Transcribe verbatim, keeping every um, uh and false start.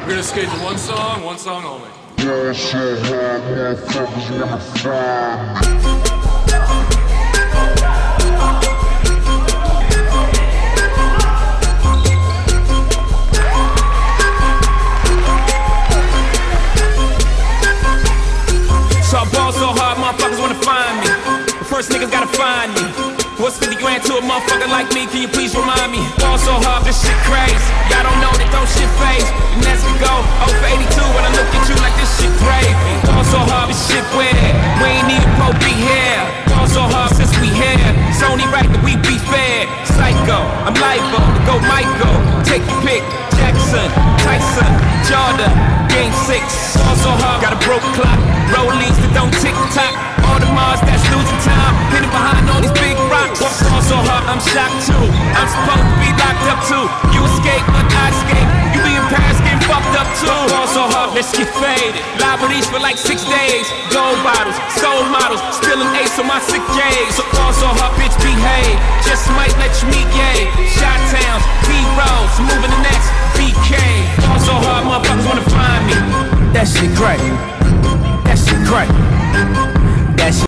We're gonna skate to one song, one song only. Ball so hard, motherfuckers wanna find me. So I ball so hard, motherfuckers wanna find me. The first niggas gotta find me. What's fifty grand to a motherfucker like me? Can you please remind me? Ball so hard, this shit crazy. Y'all don't know that don't shit phase. And as we go, oh for eighty-two when I look at you like this shit gravy. Ball so hard, this shit weird. We ain't even pro be here. Ball so hard since we here. It's only right that we be fair. Psycho, I'm libo, to go Michael. Take your pick, Jackson, Tyson, Jordan. Game six, ball so hard, got a broke clock. Rollies that don't tick tock. All the Mars that's losing time. Hidden behind all these big rocks. Ball so hard, I'm shocked too. I'm supposed to be locked up too. You escape, but I escape. You be in Paris getting fucked up too. Ball so hard, let's get faded. Liberties for like six days. Gold bottles, soul models, spilling ace on my sick days. So ball so hard, bitch, behave. Just might let you meet gay. Shot towns, B-rolls, moving the next B K. Ball so hard, motherfuckers wanna find me. That shit great. That shit great.